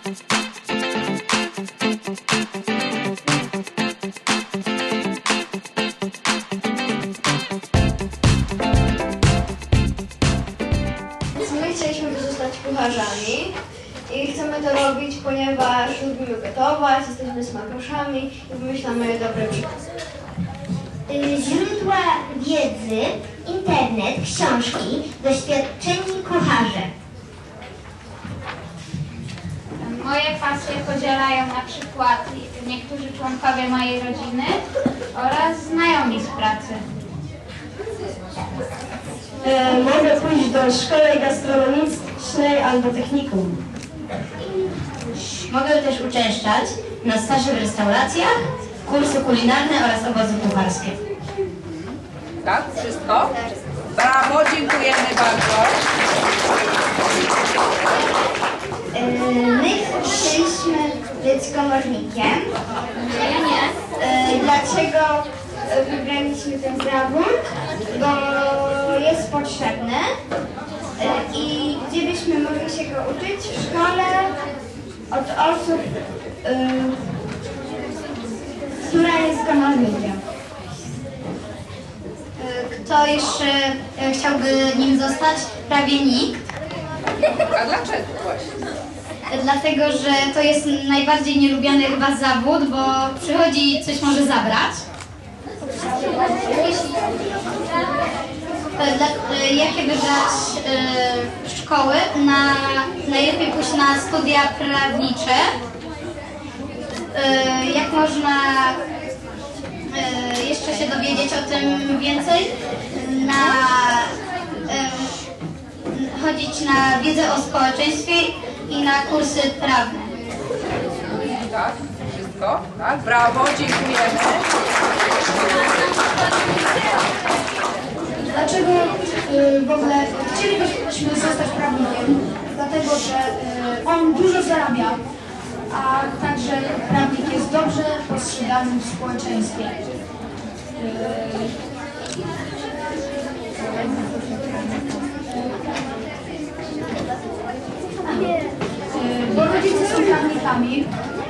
My chcieliśmy zostać kucharzami i chcemy to robić, ponieważ lubimy gotować, jesteśmy smakoszami i wymyślamy dobre przepisy. Źródła wiedzy, internet, książki, doświadczeni kucharze. Moje pasje podzielają na przykład niektórzy członkowie mojej rodziny oraz znajomi z pracy. Mogę pójść do szkoły gastronomicznej albo technikum. Mogę też uczęszczać na staże w restauracjach, kursy kulinarne oraz obozy kucharskie. Tak? Wszystko? Brawo, dziękujemy bardzo. My chcieliśmy być komornikiem. Ja nie. Dlaczego wybraliśmy ten zawód? Bo jest potrzebny i gdzie byśmy mogli się go uczyć? W szkole od osób, która jest komornikiem. Kto jeszcze chciałby nim zostać? Prawie nikt. A dlaczego właśnie? Dlatego, że to jest najbardziej nielubiany chyba zawód, bo przychodzi i coś może zabrać. Jakie wybrać szkoły? Najlepiej pójść na studia prawnicze. Jak można jeszcze się dowiedzieć o tym więcej? Chodzić na wiedzę o społeczeństwie i na kursy prawne. Tak? Wszystko? Tak? Brawo, dziękujemy. Dlaczego w ogóle chcielibyśmy zostać prawnikiem? Dlatego, że on dużo zarabia, a także prawnik jest dobrze postrzegany w społeczeństwie. Bo rodzice są prawnikami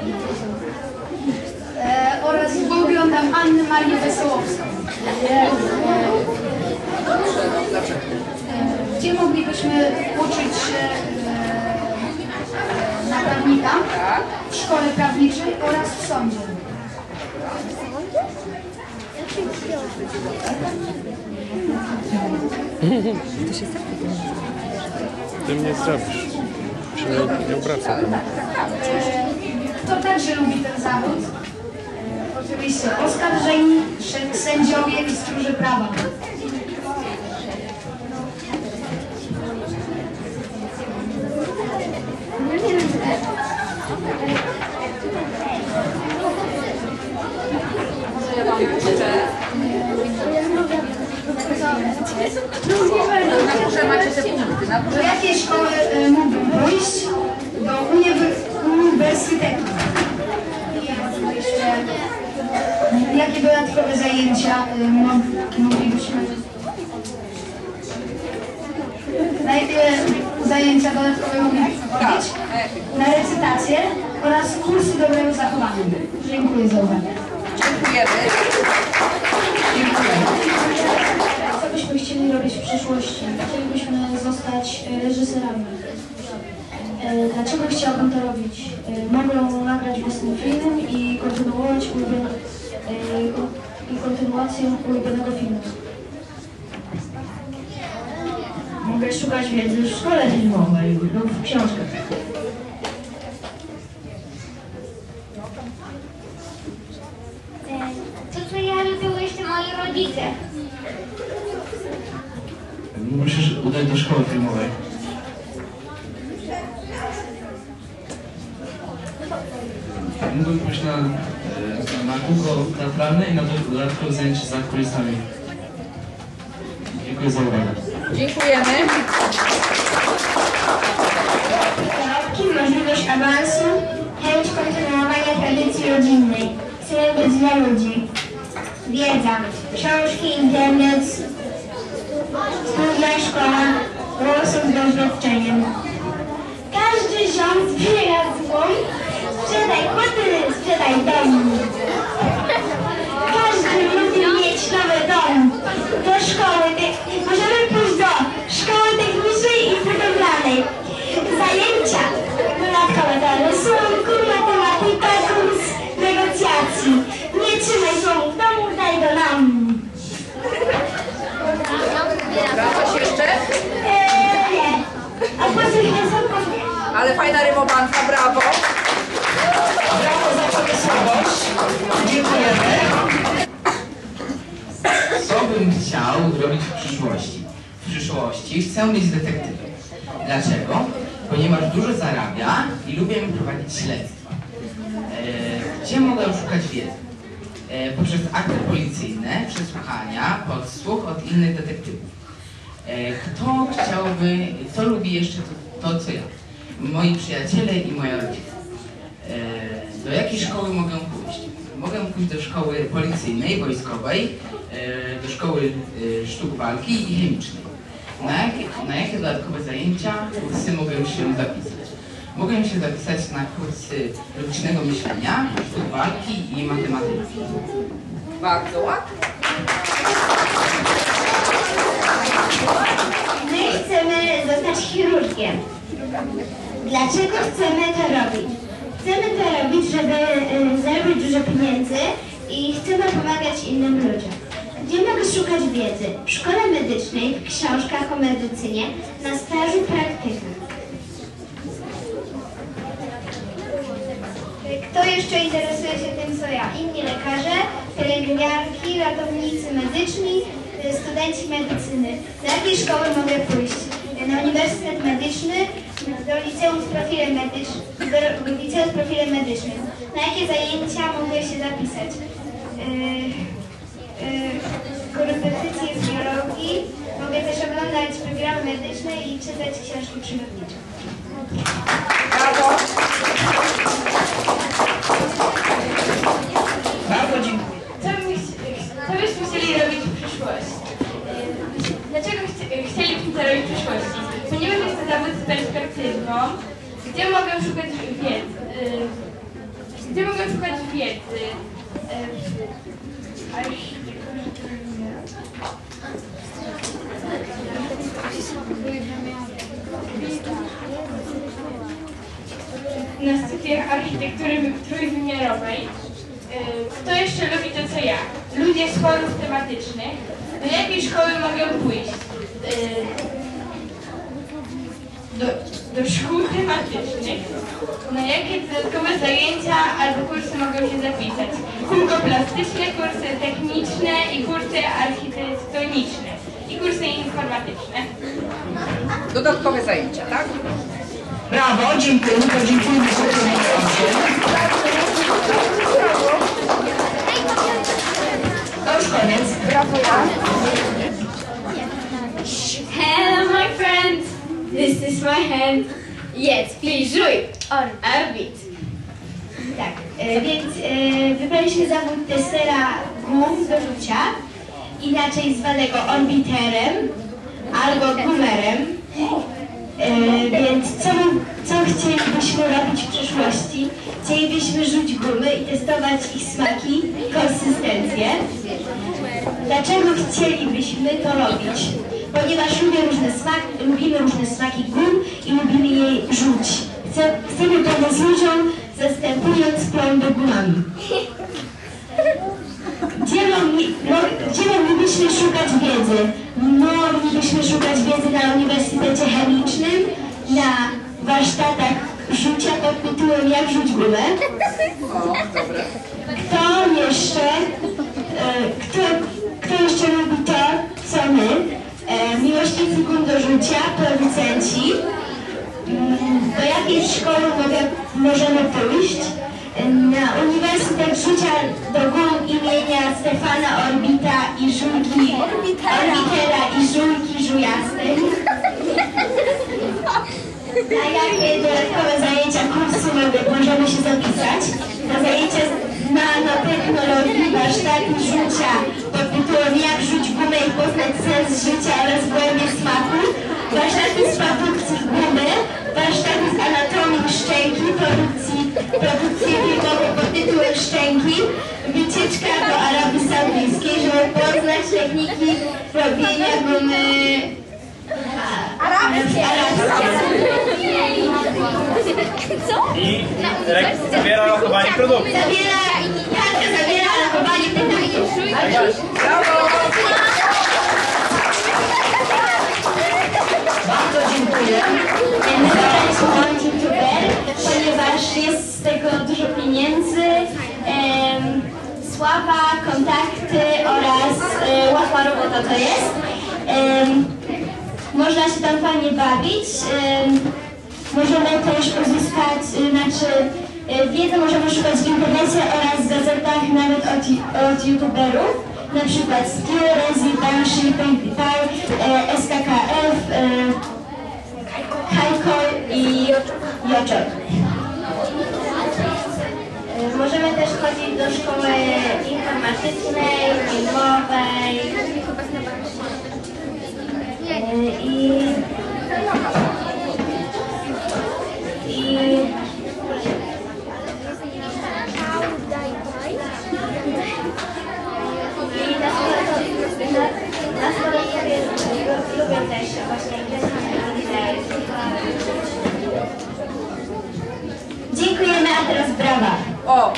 oraz bo oglądam Annę Marię Wesołowską. Gdzie moglibyśmy uczyć się na prawnika? W szkole prawniczej oraz w sądzie. Ty mnie zrobisz. Się nie obraca. Kto także lubi ten zawód? Oczywiście oskarżeni, sędziowie i stróże prawa. Na górze macie te punkty. Do jakiej szkoły mógłbym pójść? Do uniwersytetu. Jakie dodatkowe zajęcia moglibyśmy? Na jakie zajęcia dodatkowe moglibyśmy chodzić? Na recytację oraz kursy dobrego zachowania. Dziękuję za uwagę. Dziękujemy. Dziękujemy. Co byśmy chcieli robić w przyszłości? Chcielibyśmy zostać reżyserami. Dlaczego chciałbym to robić? Mogę nagrać własny film i kontynuację ulubionego filmu. Mogę szukać wiedzy w szkole filmowej lub w książkach. To, co ja lubię, jeszcze moi rodzice. Musisz udać do szkoły filmowej. Mógłbym pójść na kółko teatralne i na dodatkowe zajęcie za kulisami. Dziękuję za uwagę. Dziękujemy. Zarobki, możliwość awansu, chęć kontynuowania tradycji rodzinnej. Chcemy być dla ludzi. Wiedza, książki, internet, studia, szkoła, osób z doświadczeniem. Każdy rząd zbiera złom Blanka, brawo. Brawo za pomysłowość. Dziękujemy. Co bym chciał robić w przyszłości? W przyszłości chcę być detektywem. Dlaczego? Ponieważ dużo zarabia i lubię prowadzić śledztwa. Gdzie mogę szukać wiedzy? Poprzez akty policyjne, przesłuchania, podsłuch od innych detektywów. Kto lubi jeszcze to co ja? Moi przyjaciele i moja rodzina. Do jakiej szkoły mogę pójść? Mogę pójść do szkoły policyjnej, wojskowej, do szkoły sztuk walki i chemicznej. Na jakie dodatkowe zajęcia, kursy mogę się zapisać? Mogę się zapisać na kursy logicznego myślenia, sztuk walki i matematyki. Bardzo ładnie. My chcemy zostać chirurgiem. Dlaczego chcemy to robić? Chcemy to robić, żeby zarobić dużo pieniędzy i chcemy pomagać innym ludziom. Gdzie mogę szukać wiedzy? W szkole medycznej, w książkach o medycynie, na stażu praktykach. Kto jeszcze interesuje się tym, co ja? Inni lekarze, pielęgniarki, ratownicy medyczni, studenci medycyny. Do jakiej szkoły mogę pójść? Na Uniwersytet Medyczny, do liceum z profilem medycznym. Na jakie zajęcia mogę się zapisać? Korepetycje z biologii. Mogę też oglądać programy medyczne i czytać książki przyrodnicze. Brawo. Bardzo dziękuję. Co byśmy chcieli robić w przyszłości? Dlaczego chcielibyśmy to robić w przyszłości? Ponieważ jest to zawód z perspektywą, gdzie mogę szukać wiedzy? Na studiach architektury trójwymiarowej. Kto jeszcze lubi to co ja? Ludzie z chorób tematycznych. Do jakiej szkoły mogę pójść? Do szkół tematycznych. Na jakie dodatkowe zajęcia albo kursy mogę się zapisać? Kółko-plastyczne, kursy techniczne i kursy architektoniczne. I kursy informatyczne. Dodatkowe zajęcia, tak? Brawo, dziękujemy. Podziękujmy sobie. To już koniec. Brawo, ja. Hello my friend, this is my hand. Yes, please jouer. Orbit. Tak, więc wybraliśmy zawód testera gum do rzucia, inaczej zwanego orbiterem albo gumerem. Więc co chcielibyśmy robić w przyszłości? Chcielibyśmy rzucić gumy i testować ich smaki, konsystencję. Dlaczego chcielibyśmy to robić? Ponieważ lubimy różne smaki gum i lubimy je rzucić. Chcemy pomóc ludziom, zastępując plomby gumami. Gdzie moglibyśmy szukać wiedzy? Moglibyśmy szukać wiedzy na Uniwersytecie Chemicznym, na warsztatach rzucia pod tytułem Jak rzuć gumę. Kto jeszcze lubi to, co my? Miłośnicy gum do rzucia, producenci. Do jakiej szkoły możemy pójść? Na Uniwersytet Rzucia do gum imienia Stefana Orbitera i Żulki Żujastej. Na jakie dodatkowe zajęcia kursu możemy się zapisać? Na zajęcia z nanotechnologii, warsztatu rzucia pod tytułem Jak rzuć gumę i poznać sens życia oraz głębię smaku, warsztaty z produkcji gumy, warsztaty z anatomii szczęki, produkcji filmowej pod tytułem Szczęki, wycieczka do Arabii Saudyjskiej, żeby poznać techniki robienia gumy arabskiej. I zabiera lokowanie produktu. Zabiera lokowanie produktu. Bardzo dziękuję. My wybraliśmy youtuber, jest z tego dużo pieniędzy, sława, kontakty oraz łatwa robota to jest. Można się tam fajnie bawić. Możemy też uzyskać, wiedzę możemy szukać w internecie oraz w gazetach, nawet od youtuberów. Na przykład Skill, Rezi, Banshee, PewDiePie, SKKF, Hajkoj i Joczok. Możemy też chodzić do szkoły informatycznej, filmowej na szkole lubię też właśnie Dziękujemy, a teraz brawa. O!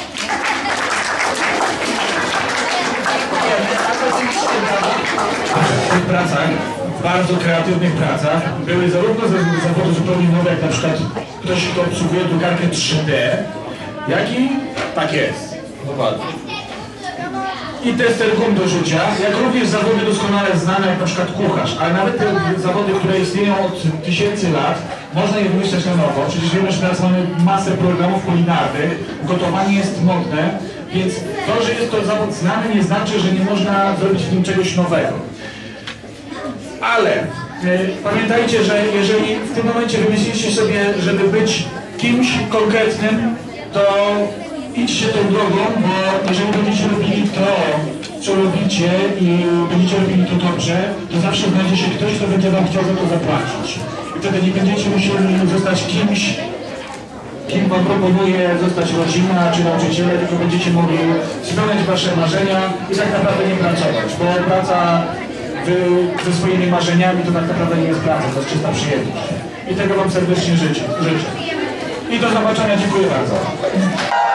W tych pracach, bardzo kreatywnych pracach, były zarówno zawody zupełnie nowe, jak na przykład ktoś, kto obsługuje drukarkę 3D, jak i tak jest. Dokładnie. I tester gum do rzucia, jak również zawody doskonale znane, jak na przykład kucharz, ale nawet te zawody, które istnieją od tysięcy lat, można je wymyślać na nowo. Przecież wiemy, że teraz mamy masę programów kulinarnych, gotowanie jest modne, więc to, że jest to zawód znany, nie znaczy, że nie można zrobić w nim czegoś nowego. Ale pamiętajcie, że jeżeli w tym momencie wymyśliliście sobie, żeby być kimś konkretnym, to idźcie tą drogą, bo jeżeli będziecie robili to, co robicie i będziecie robili to dobrze, to zawsze znajdzie się ktoś, kto będzie wam chciał za to zapłacić. I wtedy nie będziecie musieli zostać kimś, kim wam proponuje zostać rodzina czy nauczyciele, tylko będziecie mogli spełniać wasze marzenia i tak naprawdę nie pracować, bo praca ze swoimi marzeniami to tak naprawdę nie jest praca, to jest czysta przyjemność. I tego wam serdecznie życzę. I do zobaczenia, dziękuję bardzo.